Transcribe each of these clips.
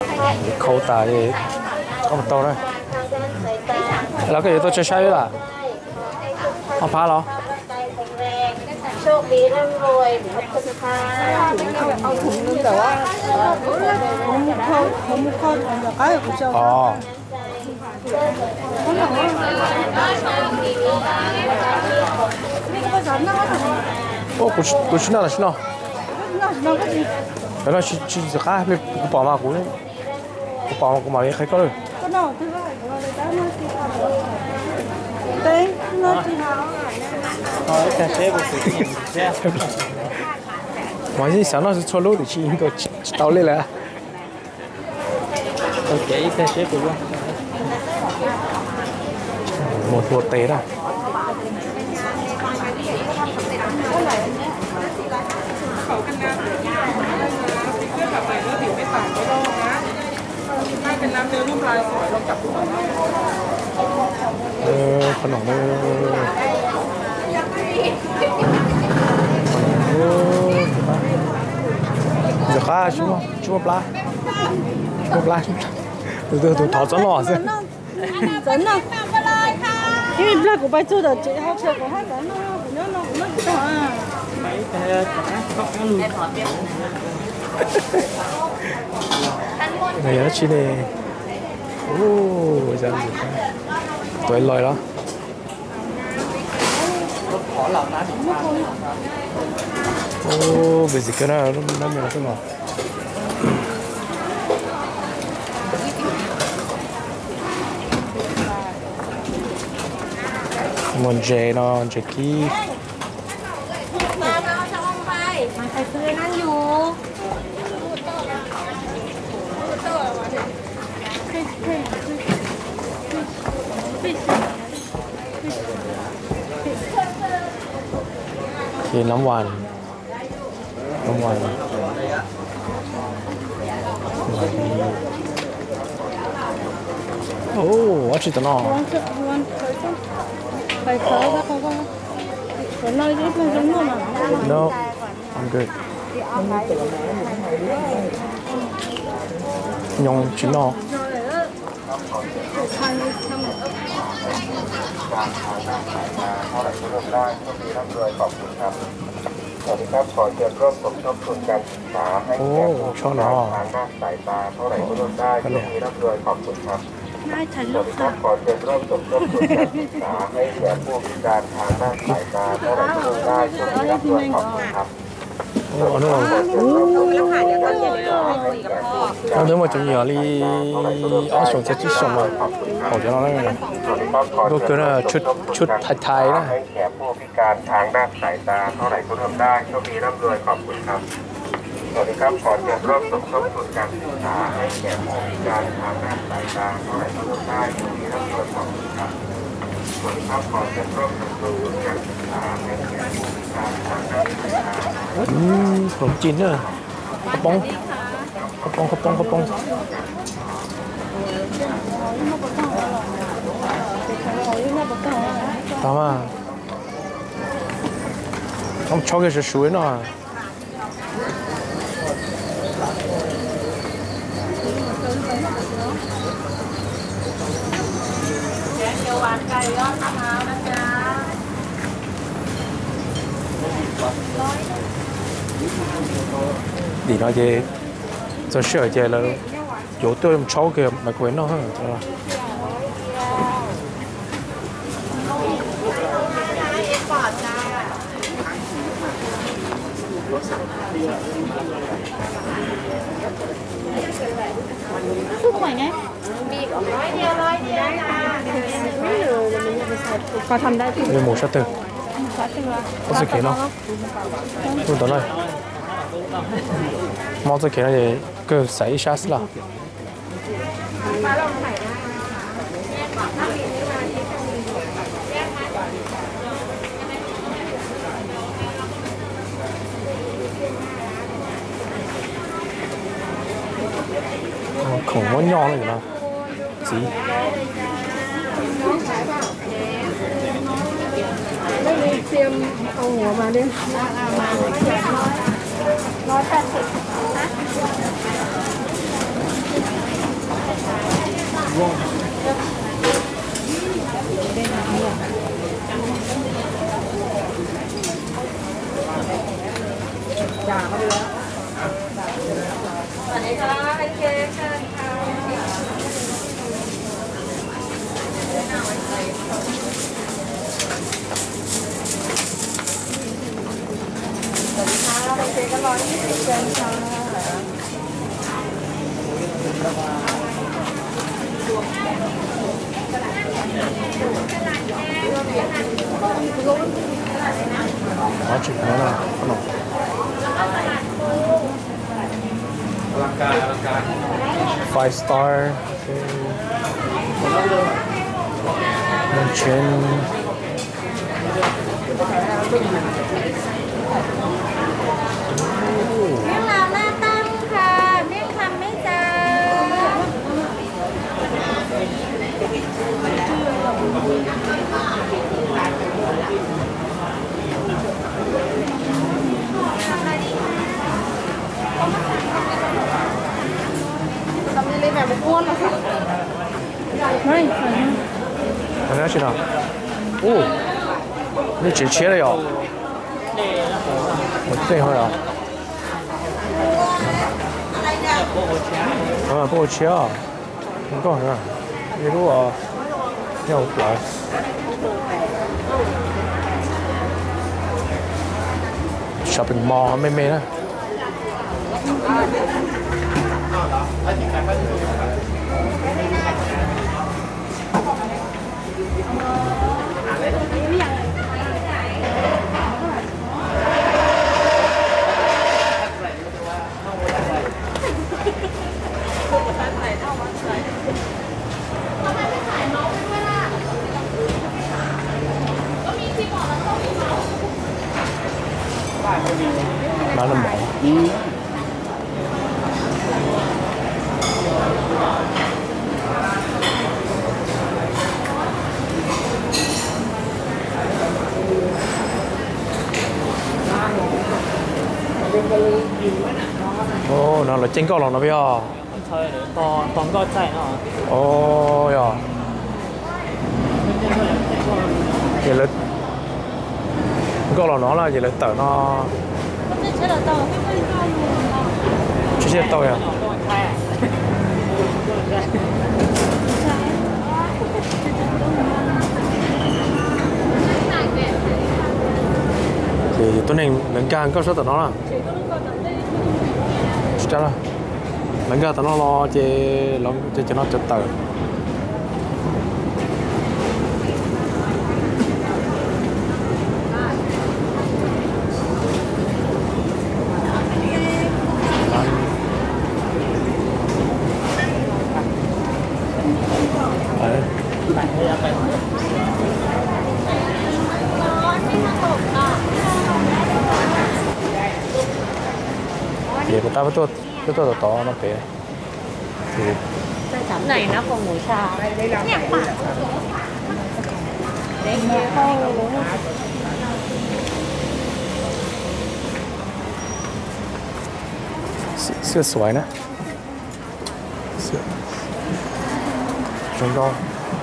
口大嘅咁多咧，แล้วก็ตัวใช้ๆล่ะเอาผ้าเหรอโชคดีร่ำรวยขอบคุณค่ะเอาถุงนึงแต่ว่าผมข้อแล้วก็อยู่เจ้าอ๋อโอ้กูชิน่าละชิน่าแล้วชิจะข้าไปกูปอมากูเนี่ยกูปอมากูมาใครก็เลยก็นอนที่ว่าเราเลยได้มาสิค่ะเต้นอนที่เท้าแต่เชฟ不是เชฟ我是想到是错路的去一个到里来 OK แต่เชฟ不用หมดเตะละเขากันน้ำเนื้อเพื่อนแบบใหม่เนื้อผิวไม่ต่างไม่ลอกนะถ้าเป็นน้ำเนื้อรูปลายสวยลองจับดูก่อนนะขนมจะข้าชิมปลาดูถอด真了是真的因为不然我白做的最好吃我还在那不懂啊 mấy cái có luôn này nó chỉ này giờ gì tuổi lòi đó bây giờ cái nào nó mình cái nàoมันเจเนาะเจกี้มาเอาช่องไปมาใครซื้อนั่งอยู่คือน้ำหวานโอ้ว่าชิตนอไปเคิร์ฟเขาก็คนเราจะเป็นคนนู้นอ่ะ No I'm good ยงชินอเท่าไหร่ก็ร่วมได้ช่วงนี้ร่ำรวยขอบคุณครับสวัสดีครับขอเชิญร่วมสมทบทุนการศึกษาให้แก่ผู้พิการทางด้านสายตาเท่าไหร่ก็ร่วมได้ช่วงนี้ร่ำรวยขอบคุณครับได้ถ่ายสรูวัสปดีคค่ะรับขอเชิญร่วมสมทบทุนการศึกษาให้แก่ผู้พิการทางด้านสายตาเท่าไหร่ก็ร่วมได้ช่วงนี้ร่ำรวยขอบคุณครับโอ้โหเราเดินมาจนเหยียดลีเอาส่งจะที่ส่งมา好จนเราเลยก็เกินชุดไทยนะให้แก่ผู้พิการทางด้านสายตาเท่าไหร่ก็ร่วมได้ช่วงนี้ร่ำรวยขอบคุณครับสวัสดีครับขอเชิญร่วมสมทบทุนการศึกษาให้แก่ผู้พิการทางด้านสายตาเท่าไหร่ก็ร่วมได้ช่วงนี้ร่ำรวยขอบคุณครับสวัสดีครับขอเชิญร่วมสมทบทุนการศึกษาให้แก่ผู้พิการทางด้านสายตาขนมจีนเนี่ยกระป๋องตามมาต้องช็อกให้สวยๆหน่อยเขียวหวานไก่ยอดมะพร้าวนะจ๊ะดีnói về cho sửa về là chỗ tôi cháu kia mà quên nó hơn rồi Phút khỏe nhé cóทำได้ về một sát từ có sự kiện không tôi tới đây mong sự kiện này cứ xảy ra là không có nho này nào gì tiêm ông ngủ mà đi 180 好吃ไหมล่ะขนม 5 star 1 chen เมี่ยงลาวหน้าตั้งค่ะเมี่ยงคำไม่จ้าทำอะไรแบบอ้วนเหรอคะไม่อันนี้是哪โอ้你只切了呀我这一会儿啊不好切啊你干啥你如果要来shopping mall ไม่นะร้านน้ำหมอโอ้นั่นแหละเจ๊งก็หรอกนะพี่อ่ะ thôi để còn có chạy nó โอ้ยอ่ะvậy là có là nó là vậy là tờ nó chỉ chết tàu à thì tôi nên nâng cao có số tờ nó là chắc là nâng cao tờ nó lo cho nó cho tờ thì người ta với tôi to nó phải thì này nó còn ngủ trà nhạc bản đấy không สื้อสวยนะเสื้อชมก็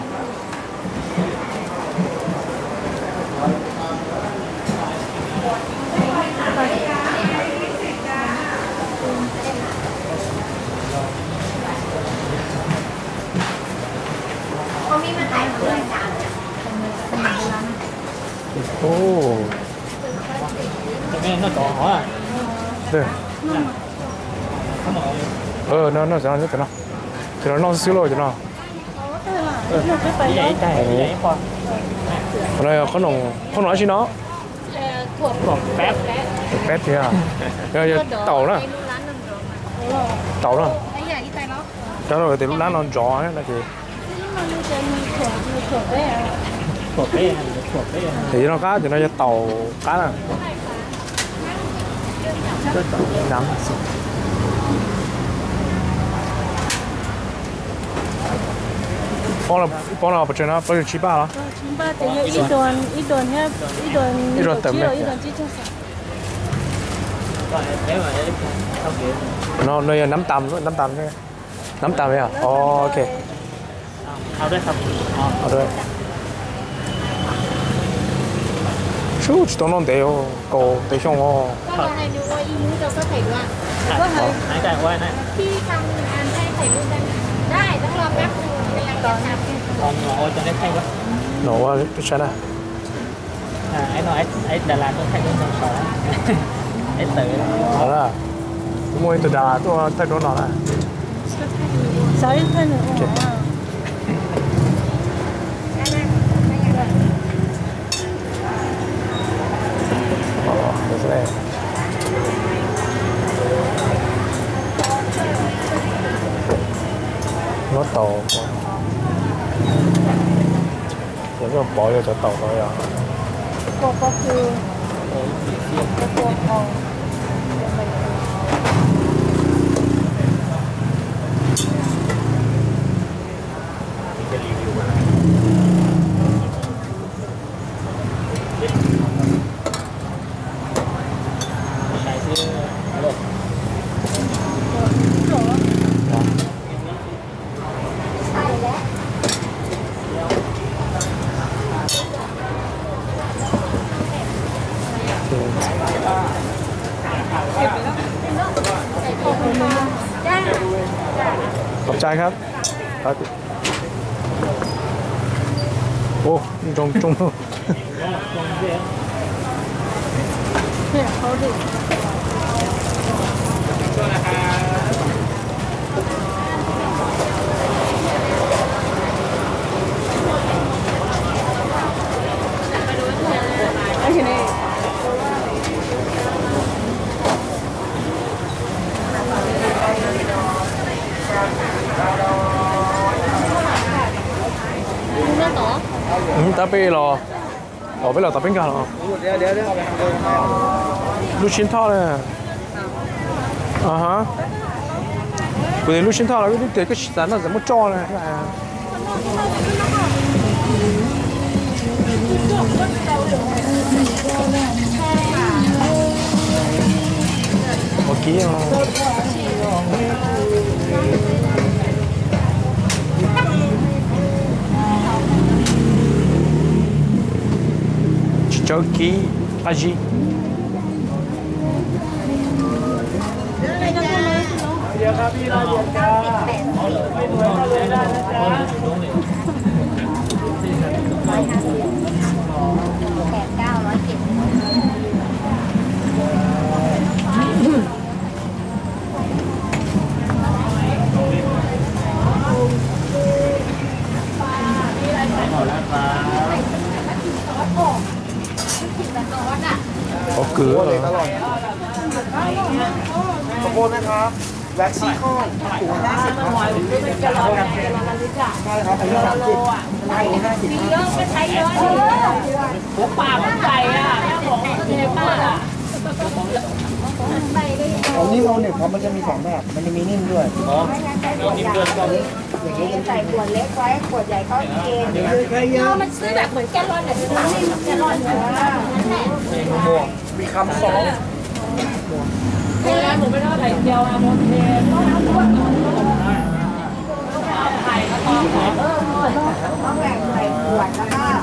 โอ้ cái nó to hả 对 nó sẽ nó cái thì nó xíu rồi chứ nó vậy chạy vậy khoa đây không nói gì nó còn phép pet thì à giờ tàu đó đó rồi thì lúc đó nó gió ấy là gì thuộc cái thì nó cá thì nó cho tàu cá là nắm幫我轉啦，不如七八啦。 七八等於一段雞翅，一段雞翅飯。 nó nơi nắm tầm thôi nắm tầm thôi à? OK เอาด้วยครับอ๋อ好的。ชูจะต้องนอนเดียวก็เดี๋ยวช่วงอ๋อก็ให้ดูว่าอีนู้จะก็ถ่ายด้วยหายใจไว้นะพี่ทำงานให้ถ่ายรูปได้ไหมได้ต้องรอแป๊บนึงกำลังจะทำตอนหมอจะได้ใช่ปะหนูว่าใช่นะไอ้หน่อยไอ้ดาราต้องใช้ต้องสอนไอ้เต๋อ好了，我们都打多太多脑了。 小一看着我啊。 哦，就是嘞。我豆，有個薄嘅就豆咗呀。 個คือตัวทองจะรีวิวมาใช้ชื่อโลกขอบใจครับครับโอ้จงลงเรียนเนี่ยเขาดิ打俾咯，留俾留打邊架咯。ลูกชิ้นทอดเลยฮะกูได้ลูกชิ้นทอดแล้วก็เด็กก็สั่นน่ะ怎么做呢โอเคอ่ะChoki Aji. Có cửa rồi. ขอโทษนะครับแว็กซี่ข้อนถุง50ครับใช่ครับอันนี้30อันนี้50 เยอะก็ใช้เยอะหัวปากมันใส่อ่ะแม่บอกว่าเยอะมากอ่ะเอานิ่มเอาหนึบครับมันจะมี2แบบมันจะมีนิ่มด้วยอ๋อนิ่มเกินก็อย่างนี้ใส่ขวดเล็กไว้ขวดใหญ่เขาเย็นมันซื้อแบบเหมือนแกลลอนแต่ซื้อนี่แกลลอนนั่นแหละม่วงมีคำ2 เวลาผมไม่ได้ไข่เจียวอะโมเทนต้องเอาไข่มาตอกต้องแบ่งใส่ขวดแล้วก็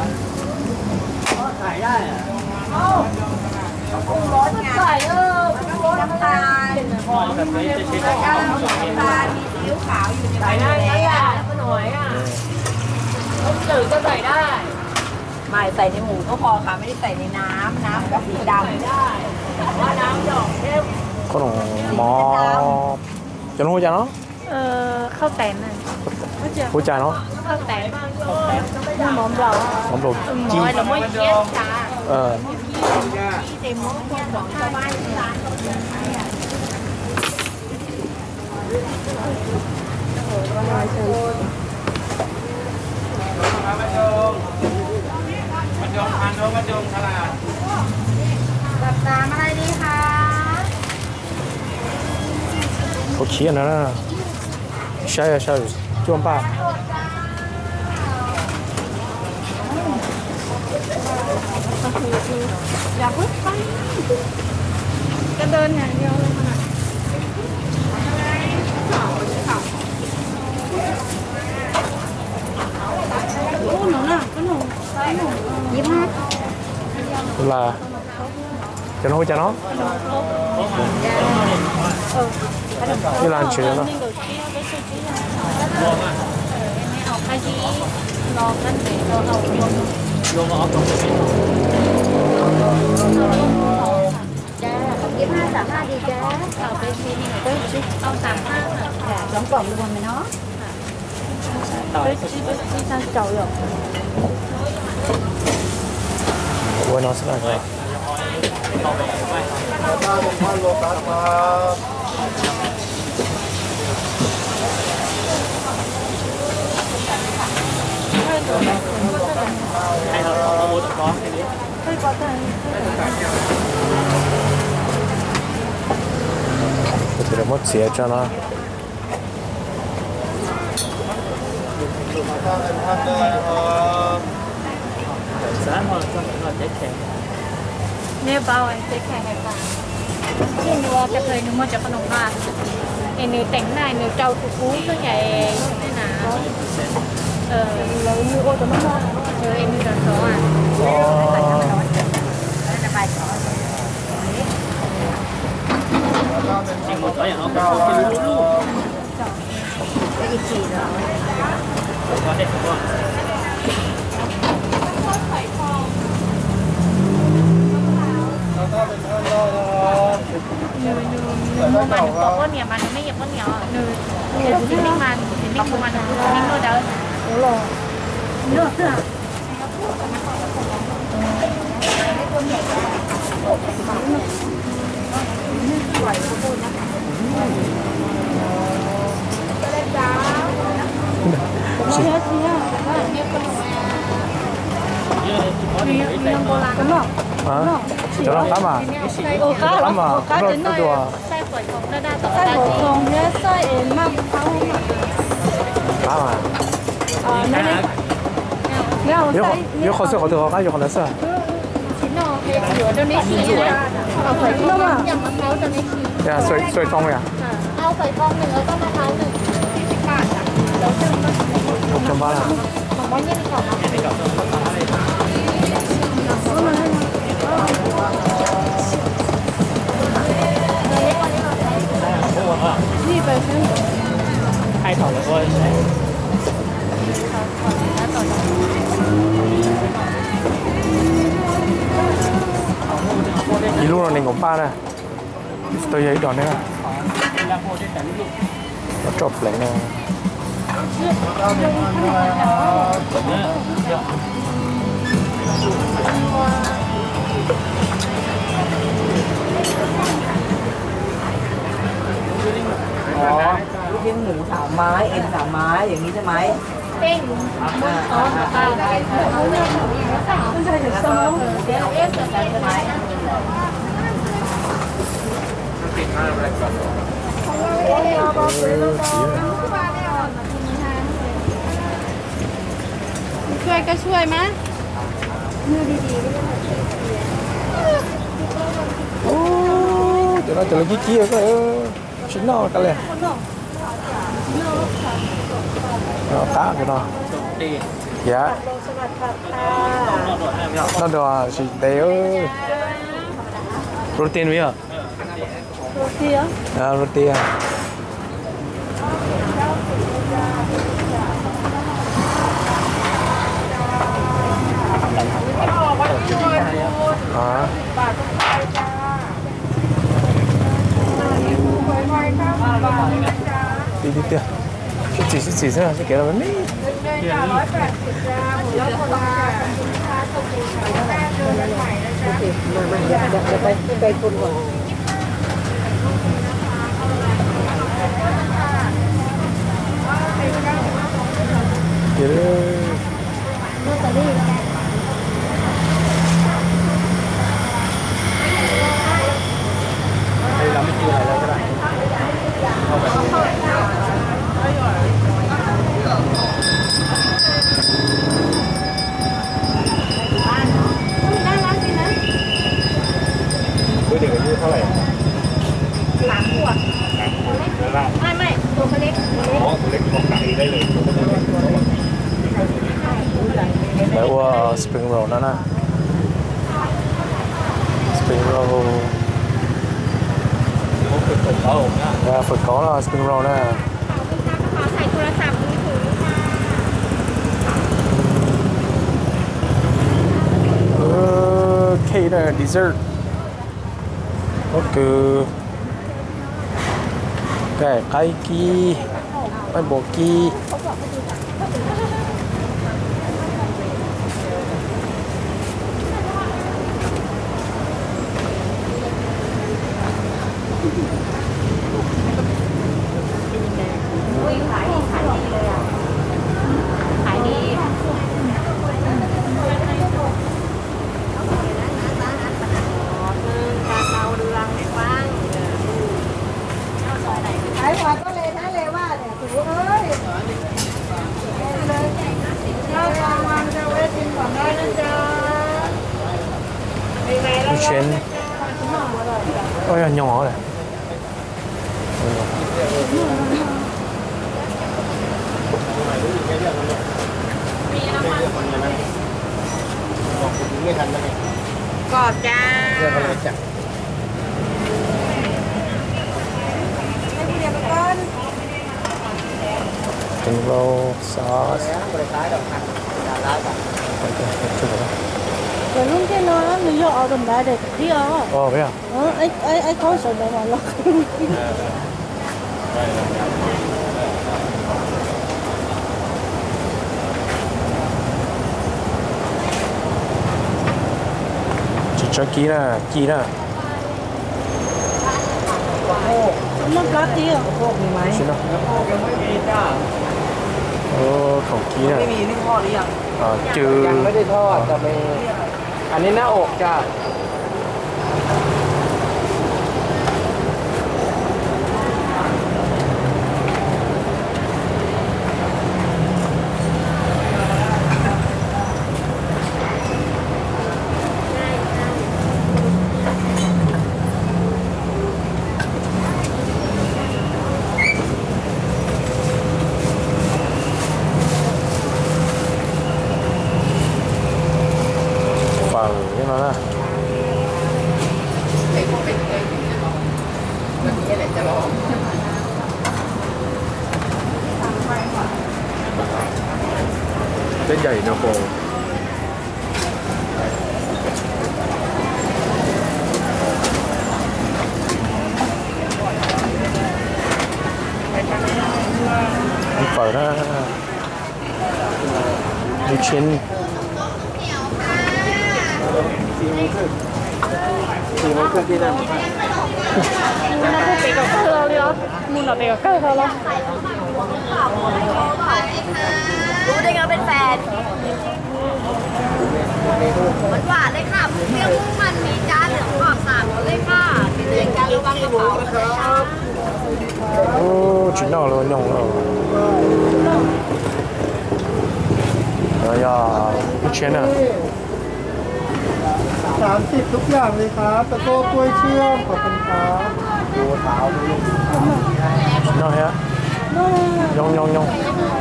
ใส่ได้อะปรุงรสไงใส่น้ำตาลหอมแล้วก็น้ำตาลมีซีอิ๊วขาวอยู่ในใส่ได้แล้วก็หน่อยอ่ะต้มจืดก็ใส่ได้ไม่ใส่ในหมูก็พอค่ะไม่ได้ใส่ในน้ำก็สีดำได้ว่าน้ำดอกเข้ม có nồng mò cho nó hôi cha nó ข้าวแตนน่ะ hôi cha nó ข้าวแตนหมอมเรา mắm đồ หมอยหรือไม่เคี้ยวจ้าที่เต็มหม้อแกงของชาวบ้านร้านแบบน้ำอะไรดีคะ có khí nữa nè sai chuông ba อย่าพึ่งไปจะเดินอย่างเดียวเลยขนาด là cho nó hỗ trợ nó như là chuyện đó Kiếm 232 đi cha. Ở bên này ông 35 dạ, đóng cổng luôn mày nó. Sao chậu rồi. của nó sẽ là vậy hay là có mua được con cái gì thì là mất xía cho nó giá hoa là trái kẹo nếu bao anh sẽ khai hay không khi mua cái thời nếu mua cho con ông bà thì nếu tỉnh này nếu trâu cú nó chạy thế nào là mua ô tô nó rồi em đi đón số à chỉ một cái nó có cái lúa luôn Cái gì chỉ rồi. có đẹp không mua mà được có con nhà mà nóไม่nhập con nhỏ nửa thì mình mà mua mà mình mua đỡ nữa cho nó cắm à cắm à nó đùa sai phổi không nó đa sai phổi không nhớ sai em mà không cắm à nếu khó sợ khó thừa cái gì còn nữa sao chính nó cái cửa cho nên chỉเอาไฟทองอย่างมะพร้าวตัวนี้คือสวยฟองเลยอ่ะเอาไฟทองหนึ่งแล้วก็มะพร้าวหนึ่ง40 บาทอ่ะแล้วจะมาจำบ้าละของบ้านยี่สิบสองนี่ไปใช่ไหม hai thỏi là coi sẽ อีลูกเราหนึ่งของป้านะตัวใหญ่ดอนเนี่ยเราจบเลยนะอ๋อลูกชิ้นหมู3 ไม้เอ็น3 ไม้อย่างนี้ใช่ไหมเป้งบนซอสได้เขาเนี่ยคุณชายจะซ้อมเดี๋ยวเอฟจะใส่ไหมช่วยก็ช่วยมั้ยโอ้เดี๋ยวเราจะเลยกี้ๆก็ชิ้นนอกกันเลยเราตากันเนาะ đi dạ nó đòi chỉ téo protein với à protein đi đi tiêu chỉ xem là sẽ kéo là mấy ไปคุณก่อนเดี๋ยวให้เราไม่กินอะไรเลยก็ได้เด็กอายุเท่าไหร่3 ขวบไม่ตัวเล็กอ๋อตัวเล็กของไก่ได้เลยแปลว่าสปริงโรลนั่นนะ spring roll ฝึกตกเขาเนี่ยฝึกเขาแล้ว spring roll นะขอใส่โทรศัพท์มือถือค่ะ K นะ dessert ก็คือแก่ไก่กีไม่บอกกีขายดีเลยอ่ะขายดีขายผักก็เลยนะเลยว่าเนี่ยถูเอ้ยเลยข้าวกลางวันจะไว้กินก่อนได้นะจ๊ะ một chén ôi là nhỏ này Cọp cha. Tình roll sauce rồi luôn cái nó mình vô ở bên đại để đi ở ồ vậy à ấy có sự này mà lọc chỉ cho kỹ nè nó cá tí à xin đâuของกี้น่ะไม่มีนี่ทอดหรือยังจืดยังไม่ได้ทอดแต่มีอันนี้หน้าอกจ้ะ nhưng mà là เส้นใหญ่เนโป ăn phở đó đi trên 4 โมงครึ่งที่นั่น Nó có cái cơ luôn mua là cái cơ thôi luôn รู้ได้ไงเป็นแฟนหวานเลยค่ะเปรี้ยวมุ่งมันมีจานเหลืองกรอบ3เลยค่ะกินเองกันระวังกระเป๋านะครับ ô chuyển nào rồi nhồng rồi rồi à trên à 30ทุกอย่างเลยครับตะโก้กล้วยเชื่อมขอบคุณครับดูเท้าดู nào hả nhồng nhồng nhồng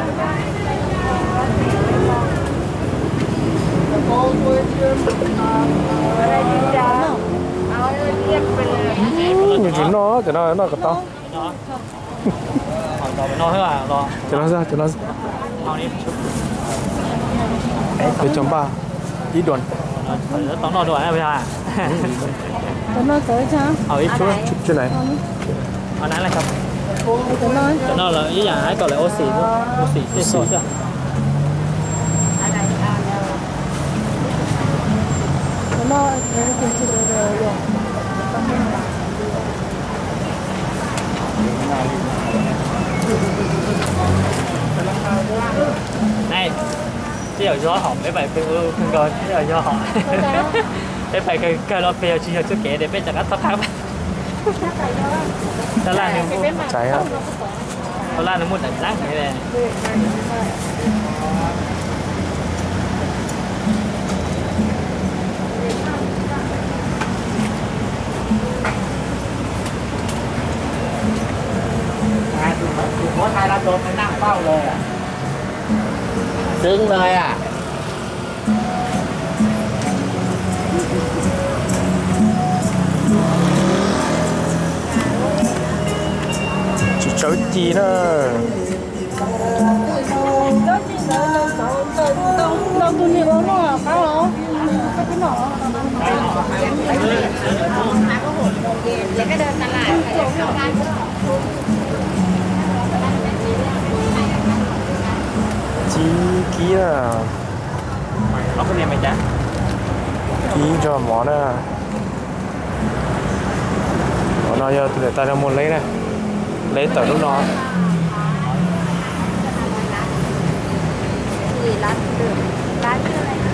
ตะโก้กล้วยเชื่อมขอบคุณครับอะไรดีจ้าเอาเรียกไปเลย nhiều chuyện nó cho nó cái to Còn nó hơi à lo cho nó ra เอานี่ชุบ để chấm ba đi đồn ต้องนอนด้วยนะพี่ชาย tụi nó tới sao เอาอีกชุบ trên này เอานั้นเลยครับ tụi nó จะนอนเลยอีกอย่างให้ก่อนเลยโอสีโอสีที่โซ่จ้ะ tụi nó để cùng chị rồi rồi này cái giờ gió hỏng mấy bài phim không coi cái giờ gió hỏng cái bài cái lo phê chỉ cho chút kể để biết chắc tóc khác đó là những cháy á đó là những một đánh răng thế này หัวไทยเราโดนไปนั่งเฝ้าเลยอ่ะซึ้งเลยอ่ะ chấu tí nữa đâu tôi nhiều nó là bao lố cái nọ แล้วก็เดินตลาดไปเข้าบ้าน chí ký là Có cái này mày chán. ký cho món nữa món nào giờ để ta ra một lấy này lấy tờ lúc nó ร้านชื่ออะไรนะ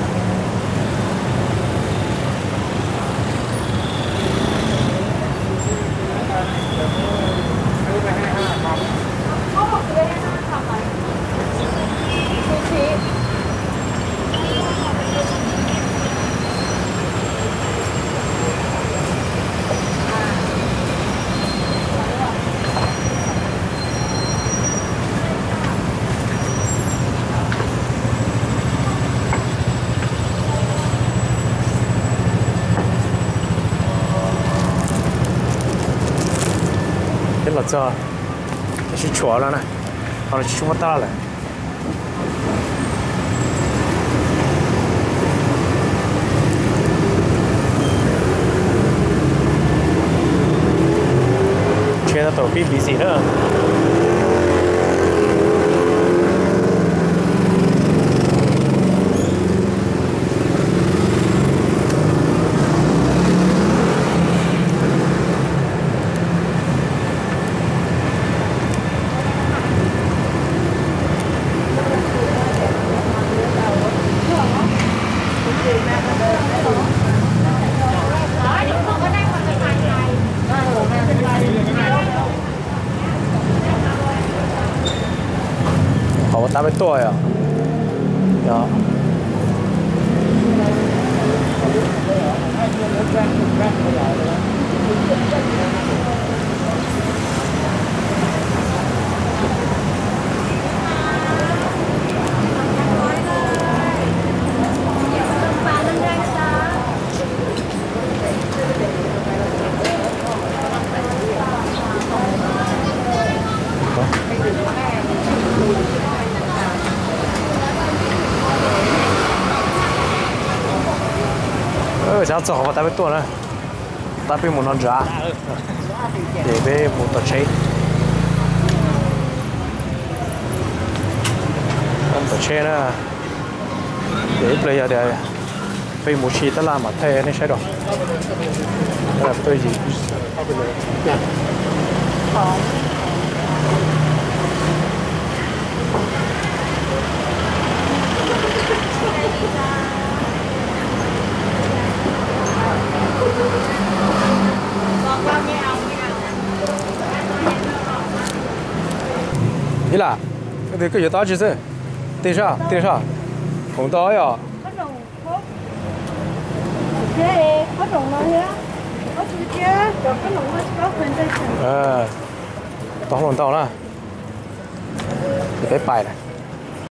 cái lợt cho cái chú chó đó này hoặc là chú mất ta này trên là tổ phim bị gì nữa họ ta với tôi à đó cháu走吧，ta với tôi này, ta với một con rá, để với một tờ chế, con tờ chế nữa, để bây giờ để với một chi ta làm mà thay nên sẽ được, là tôi gì, đi là cái gì đó chứ gì, tiền sao, không to à? có đồng nào nhá có chú chứ có đồng có phần đây to hơn to nữa, cái bài này.